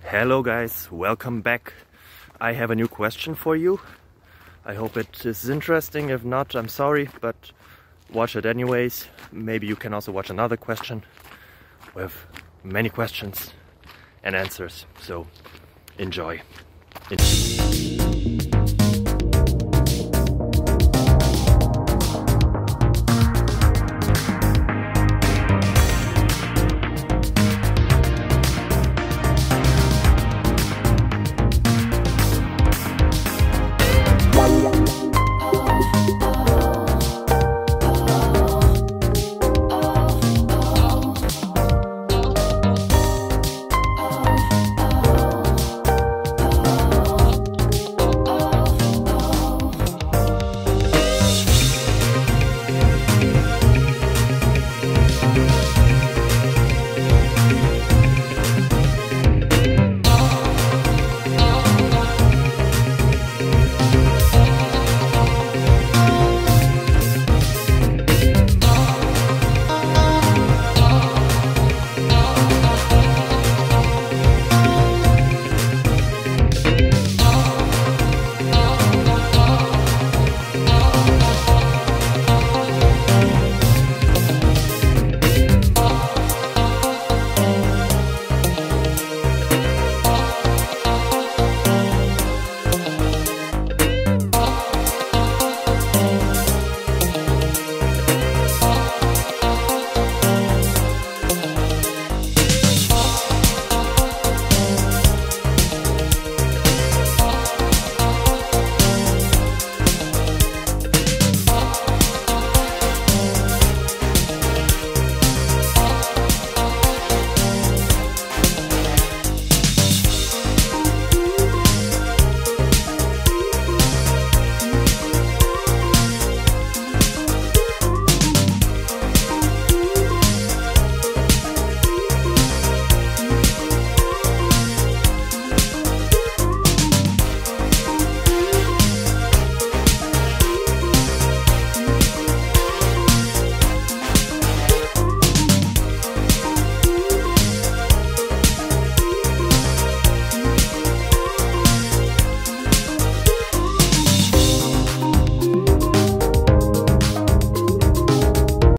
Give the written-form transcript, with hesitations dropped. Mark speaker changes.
Speaker 1: Hello guys, welcome back. I have a new question for you. I hope it is interesting. If not, I'm sorry, but watch it anyways. Maybe you can also watch another question with many questions and answers. So enjoy.